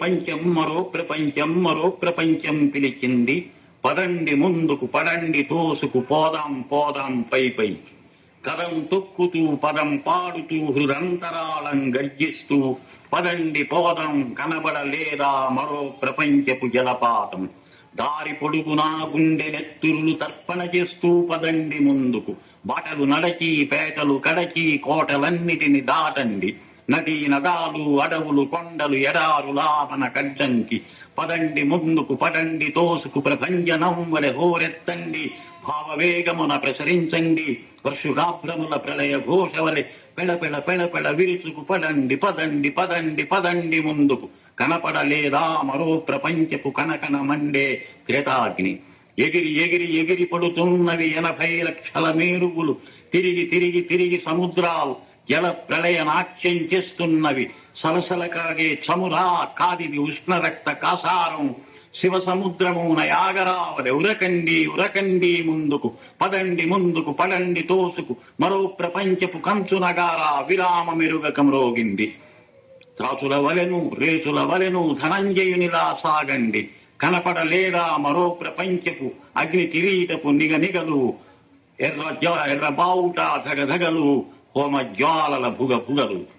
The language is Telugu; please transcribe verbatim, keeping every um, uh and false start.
ప్రపంచం మరో ప్రపంచం మరో ప్రపంచం పిలిచింది. పదండి ముందుకు పడండి తోసుకు పోదాం పోదాం పై పై. కదం తొక్కుతూ పదం పాడుతూ హృదంతరాళం గర్జిస్తూ పదండి పోదాం కనబడలేదా మరో ప్రపంచపు జలపాతం. దారి పొడుగునా గుండె నెత్తురులు తర్పణ చేస్తూ పదండి ముందుకు. బాటలు నడచి పేటలు కడచి కోటలన్నిటిని దాటండి. నదీ నదాలు అడవులు కొండలు ఎడారులాపన కడ్డంకి. పదండి ముందుకు పడండి తోసుకు ప్రభంజనం వలె హోరెత్తండి. భావవేగమున ప్రసరించండి వర్షుగాభ్రముల ప్రళయ ఘోష వలె పెళపెళ పెళపెళ విరుచుకు పడండి పదండి పదండి పదండి ముందుకు. కనపడలేదా మరో ప్రపంచపు కనకన మండే క్రేతాగ్ని. ఎగిరి ఎగిరి ఎగిరి పడుతున్నవి ఎనభై లక్షల మేరుగులు. తిరిగి తిరిగి తిరిగి సముద్రాలు జల ప్రళయ నాట్యం చేస్తున్నవి. సలసల కాగే చమురా కాదివి ఉష్ణ రక్త కాసారం. శివ సముద్రము నయాగరావలి ఉరకండి ఉరకండి ముందుకు. పదండి ముందుకు పడండి తోసుకు. మరో ప్రపంచపు కంచు నగారా విరామ మెరుగక మ్రోగింది. త్రాసుల వలెను రేసుల వలెను ధనంజయునిలా సాగండి. కనపడలేదా మరో ప్రపంచపు అగ్ని కిరీటపు నిగ నిగలు. ఎర్ర ఎర్ర బావుట ధగధగలు హోమ జ్వాలల భుగ భుగలు.